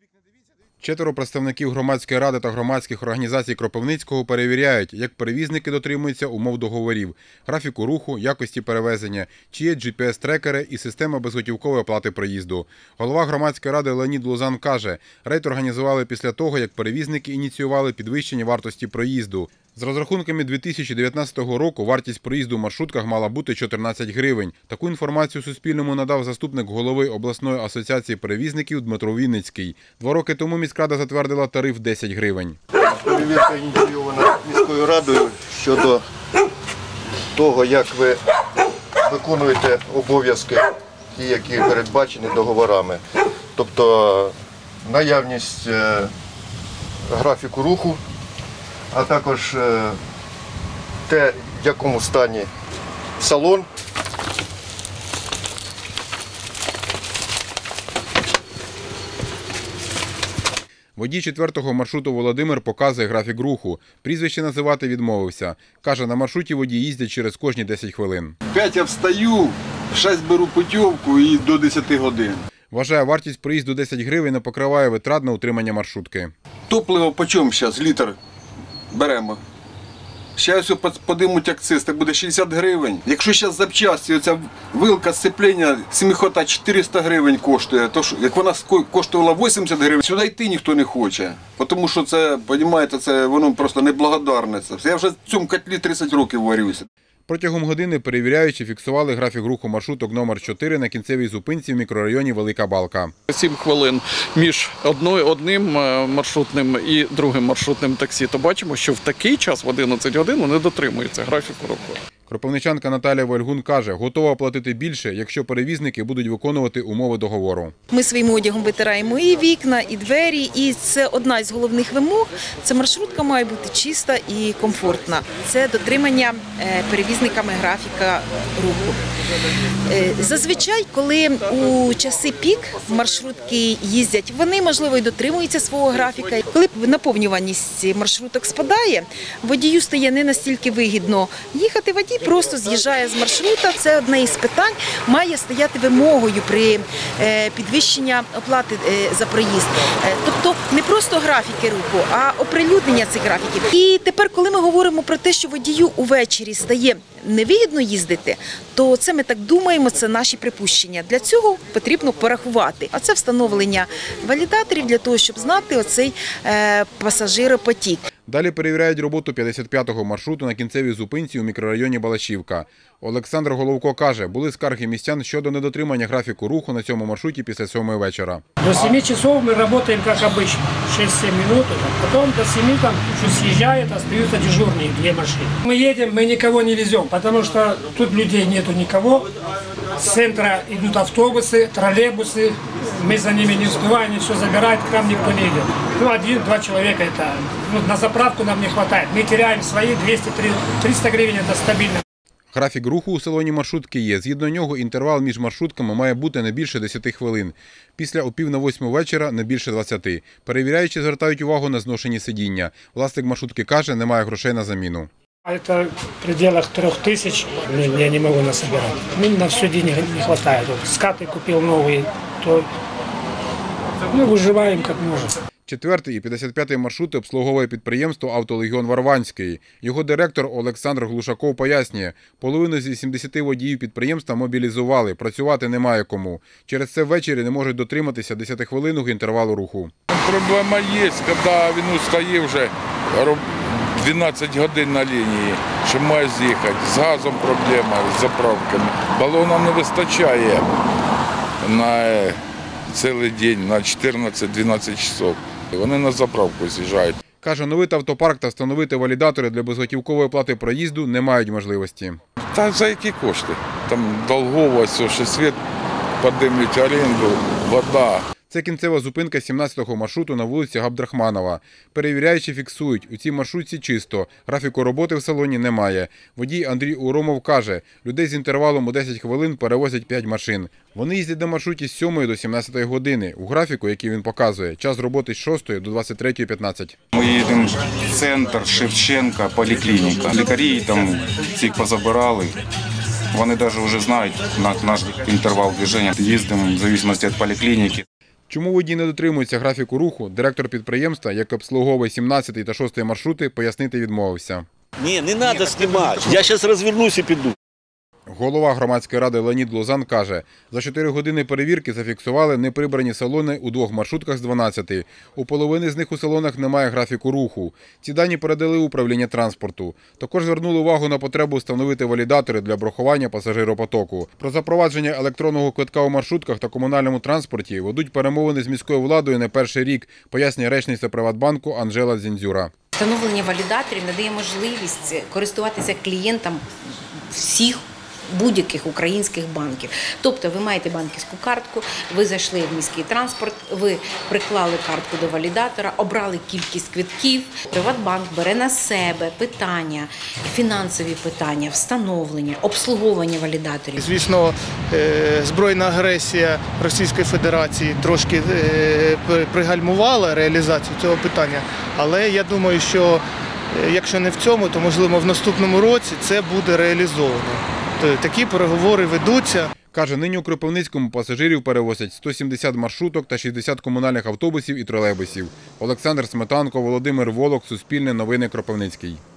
4 представників громадської ради та громадських організацій Кропивницького перевіряють, як перевізники дотримуються умов договорів, графіку руху, якості перевезення, чи є GPS-трекери і система безготівкової оплати проїзду. Голова громадської ради Леонід Лузан каже, рейд організували після того, як перевізники ініціювали підвищення вартості проїзду. З розрахунками 2019 року вартість проїзду в маршрутках мала бути 14 гривень. Таку інформацію Суспільному надав заступник голови обласної асоціації перевізників Дмитро Вінницький. 2 роки тому міськрада затвердила тариф 10 гривень. Перевірка ініційована міською радою щодо того, як ви виконуєте обов'язки, ті, які передбачені договорами. Тобто наявність графіку руху, а також те, в якому стані салон. Водій 4-го маршруту Володимир показує графік руху. Прізвище називати відмовився. Каже, на маршруті водії їздять через кожні 10 хвилин. 5 я встаю, 6 беру путівку і до 10 годин. Вважає, вартість проїзду 10 гривень не покриває витрат на утримання маршрутки. Топливо по чому зараз? Літр беремо. Зараз подимуть акциз, так буде 60 гривень. Якщо зараз запчасті, оця вилка сцеплення семихота 400 гривень коштує, то як вона коштувала 80 гривень, сюди йти ніхто не хоче. Тому що це, розумієте, це воно просто неблагодарне. Я вже в цьому котлі 30 років варюся. Протягом години перевіряючи фіксували графік руху маршруток номер 4 на кінцевій зупинці в мікрорайоні Велика Балка. 7 хвилин між одним маршрутним і другим маршрутним таксі, то бачимо, що в такий час, в 11 годин, вони дотримуються графіку руху. Кропивничанка Наталія Вольгун каже, готова платити більше, якщо перевізники будуть виконувати умови договору. Ми своїм одягом витираємо і вікна, і двері, і це одна із головних вимог. Це маршрутка має бути чиста і комфортна. Це дотримання перевізниками графіка руху. Зазвичай, коли у часи пік маршрутки їздять, вони, можливо, і дотримуються свого графіка. Коли наповнюваність маршруток спадає, водію стає не настільки вигідно їхати, водій просто з'їжджає з маршрута. Це одне із питань, має стояти вимогою при підвищенні оплати за проїзд. Тобто не просто графіки руху, а оприлюднення цих графіків. І тепер, коли ми говоримо про те, що водію увечері стає невигідно їздити, то це ми так думаємо, це наші припущення. Для цього потрібно порахувати. А це встановлення валідаторів для того, щоб знати оцей пасажиропотік. Далі перевіряють роботу 55-го маршруту на кінцевій зупинці у мікрорайоні Балашівка. Олександр Головко каже, були скарги містян щодо недотримання графіку руху на цьому маршруті після 7-ї вечора. До 7 часов мы работаем как обычно, 6-7 минут, потом до 7 там чуть съезжает, остаются дежурные 2 машины. Мы едем, мы никого не везем, потому что тут людей нету никого. С центра идут автобусы, троллейбусы, мы за ними не успеваем, все забирать, к нам никто не идет. 1-2 человека, это на заправку нам не хватает. Мы теряем свои 200-300 гривен, это стабильно. Графік руху у салоні маршрутки є. Згідно нього, інтервал між маршрутками має бути не більше 10 хвилин. Після о 7:45 вечора не більше 20. Перевіряючи звертають увагу на зношені сидіння. Власник маршрутки каже, немає грошей на заміну. Это в пределах 3000 я не могу насобирать. На все денег не хватает. Скаты купил новые, то мы выживаем как можем. 4-й і 55-й маршрути обслуговує підприємство «Автолегіон» Варванської. Його директор Олександр Глушаков пояснює, половину зі 70 водіїв підприємства мобілізували, працювати немає кому. Через це ввечері не можуть дотриматися 10-хвилинного інтервалу руху. Проблема є, коли він устає вже 12 годин на лінії, що має з'їхати. З газом проблема, з заправками. Балона не вистачає на цілий день, на 14-12 часов. Вони на заправку з'їжджають. Каже, оновити автопарк та встановити валідатори для безготівкової оплати проїзду не мають можливості. Та за які кошти? Там долгово, все, що світ піднімуть, оренду, вода. Це кінцева зупинка 17-го маршруту на вулиці Габдрахманова. Перевіряючи фіксують, у цій маршрутці чисто, графіку роботи в салоні немає. Водій Андрій Уромов каже, людей з інтервалом у 10 хвилин перевозять 5 машин. Вони їздять на маршруті з 7 до 17 години. У графіку, який він показує, час роботи з 6 до 23:15. Ми їдемо в центр, Шевченка, поліклініка. Лікарі там всіх позабирали. Вони навіть вже знають наш інтервал движення. Їздимо в залежності від поліклініки. Чому водії не дотримуються графіку руху, директор підприємства, яке обслуговує 17 та 6 маршрути, пояснити відмовився. Ні, не треба знімати. Я зараз розвернусь і піду. Голова громадської ради Леонід Лозан каже, за 4 години перевірки зафіксували неприбрані салони у 2 маршрутках з 12. У половини з них у салонах немає графіку руху. Ці дані передали управління транспорту. Також звернули увагу на потребу встановити валідатори для брахування пасажиропотоку. Про запровадження електронного квитка у маршрутках та комунальному транспорті ведуть перемовини з міською владою не перший рік, пояснює речниця Приватбанку Анжела Дзіндзюра. Встановлення валідаторів надає можливість користуватися клієнтам всіх будь-яких українських банків. Тобто ви маєте банківську картку, ви зайшли в міський транспорт, ви приклали картку до валідатора, обрали кількість квитків. Приватбанк бере на себе питання, фінансові питання, встановлення, обслуговування валідаторів. Звісно, збройна агресія Російської Федерації трошки пригальмувала реалізацію цього питання, але я думаю, що якщо не в цьому, то, можливо, в наступному році це буде реалізовано. Такі переговори ведуться. Каже, нині у Кропивницькому пасажирів перевозять 170 маршруток та 60 комунальних автобусів і тролейбусів. Олександр Сметанко, Володимир Волок, Суспільне новини, Кропивницький.